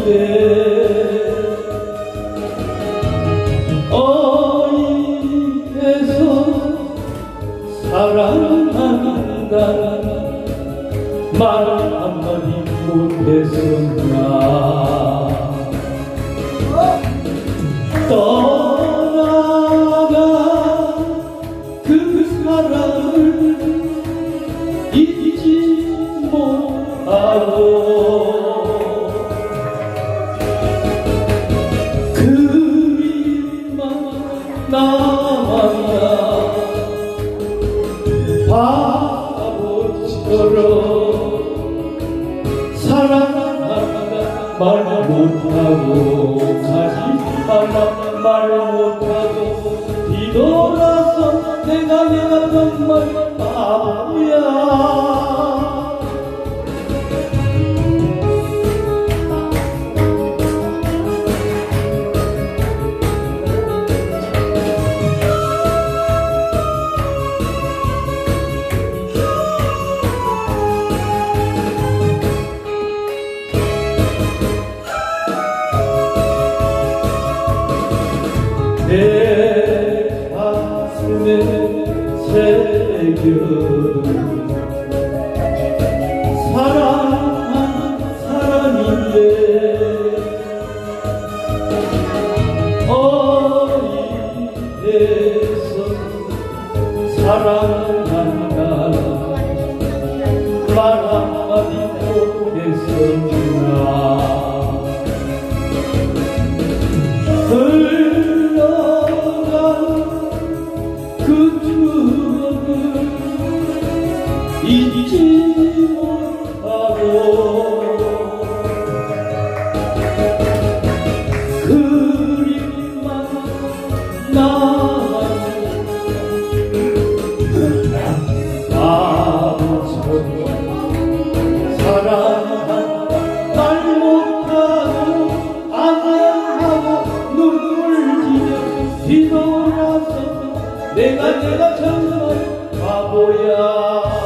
어이 돼서 사랑한다 말 한마디 못했었나. 떠나간 그 사랑을 잊지 못하고 그림만 남았나. 바보처럼 사랑한다 말 못하고 가지 말라 말 못하고 뒤돌아서 내가 정말 바보야. 내 가슴에 새겨 사랑한 사람인데 어디에서 사랑한다 말 한마디 못했었나. 그 추억을 잊지 못하고 그림만 남았네. 바보처럼 사랑한 말 못하고 안녕하고 눈물 지며 뒤돌아서 내가 정말 바보야.